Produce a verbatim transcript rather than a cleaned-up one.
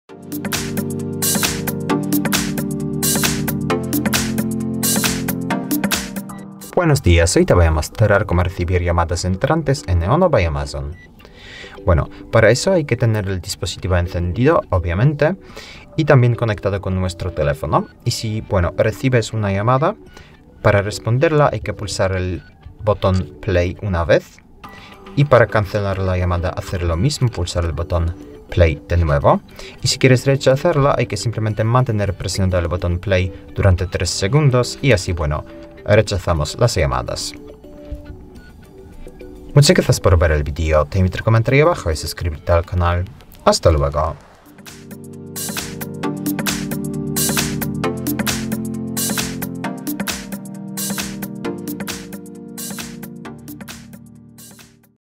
Buenos días, hoy te voy a mostrar cómo recibir llamadas entrantes en Neono by Amazon. Bueno, para eso hay que tener el dispositivo encendido, obviamente, y también conectado con nuestro teléfono. Y si, bueno, recibes una llamada, para responderla hay que pulsar el botón Play una vez. Y para cancelar la llamada, hacer lo mismo, pulsar el botón Play de nuevo. Y si quieres rechazarla, hay que simplemente mantener presionado el botón Play durante tres segundos y así, bueno, rechazamos las llamadas. Muchas gracias por ver el vídeo, te invito a comentar ahí abajo y suscribirte al canal. Hasta luego.